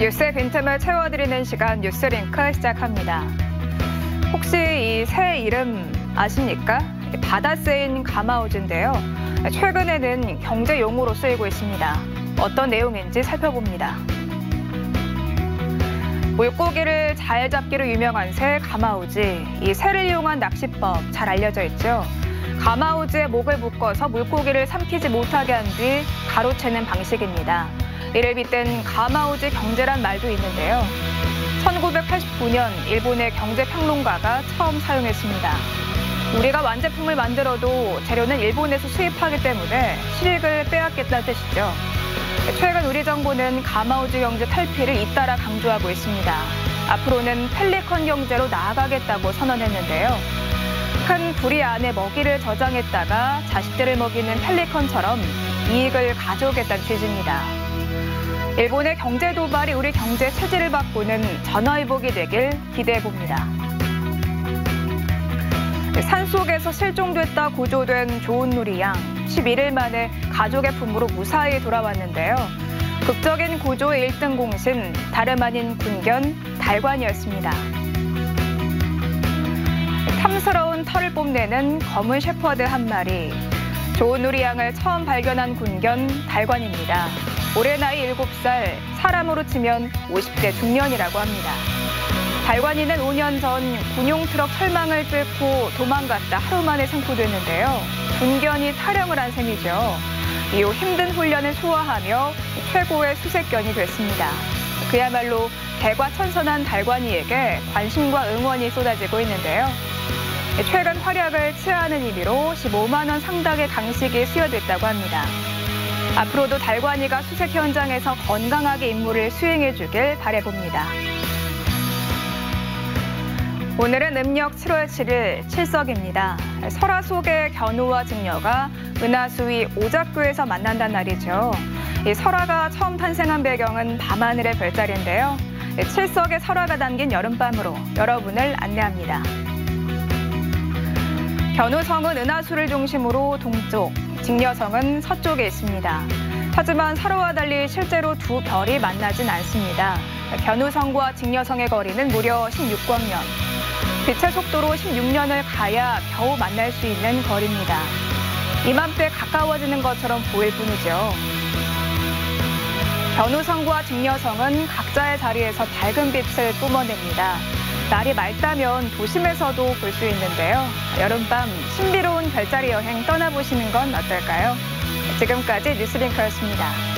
뉴스의 빈틈을 채워드리는 시간 뉴스링크 시작합니다. 혹시 이 새 이름 아십니까? 바다새인 가마우즈인데요. 최근에는 경제용어로 쓰이고 있습니다. 어떤 내용인지 살펴봅니다. 물고기를 잘 잡기로 유명한 새 가마우즈. 이 새를 이용한 낚시법 잘 알려져 있죠. 가마우즈에 목을 묶어서 물고기를 삼키지 못하게 한 뒤 가로채는 방식입니다. 이를 빗댄 가마우즈 경제란 말도 있는데요. 1989년 일본의 경제평론가가 처음 사용했습니다. 우리가 완제품을 만들어도 재료는 일본에서 수입하기 때문에 실익을 빼앗겠다는 뜻이죠. 최근 우리 정부는 가마우즈 경제 탈피를 잇따라 강조하고 있습니다. 앞으로는 펠리컨 경제로 나아가겠다고 선언했는데요. 큰 부리 안에 먹이를 저장했다가 자식들을 먹이는 펠리컨처럼 이익을 가져오겠다는 취지입니다. 일본의 경제 도발이 우리 경제 체질을 바꾸는 전화위복이 되길 기대해봅니다. 산속에서 실종됐다 구조된 조은누리 양. 11일 만에 가족의 품으로 무사히 돌아왔는데요. 극적인 구조의 1등 공신, 다름 아닌 군견 달관이었습니다. 탐스러운 털을 뽐내는 검은 셰퍼드 한 마리. 조은누리 양을 처음 발견한 군견 달관입니다. 올해 나이 7살, 사람으로 치면 50대 중년이라고 합니다. 달관이는 5년 전 군용 트럭 철망을 뚫고 도망갔다 하루 만에 생포됐는데요. 군견이 탈영을 한 셈이죠. 이후 힘든 훈련을 소화하며 최고의 수색견이 됐습니다. 그야말로 대과천선한 달관이에게 관심과 응원이 쏟아지고 있는데요. 최근 활약을 치하하는 의미로 15만 원 상당의 강식이 수여됐다고 합니다. 앞으로도 달관이가 수색 현장에서 건강하게 임무를 수행해주길 바라봅니다. 오늘은 음력 7월 7일 칠석입니다. 설화 속의 견우와 증녀가 은하수위 오작교에서 만난다는 날이죠. 이 설화가 처음 탄생한 배경은 밤하늘의 별자리인데요. 칠석의 설화가 담긴 여름밤으로 여러분을 안내합니다. 견우성은 은하수를 중심으로 동쪽, 직녀성은 서쪽에 있습니다. 하지만 설화와 달리 실제로 두 별이 만나진 않습니다. 견우성과 직녀성의 거리는 무려 16광년. 빛의 속도로 16년을 가야 겨우 만날 수 있는 거리입니다. 이맘때 가까워지는 것처럼 보일 뿐이죠. 견우성과 직녀성은 각자의 자리에서 밝은 빛을 뿜어냅니다. 날이 맑다면 도심에서도 볼 수 있는데요. 여름밤 신비로운 별자리 여행 떠나보시는 건 어떨까요? 지금까지 뉴스링크였습니다.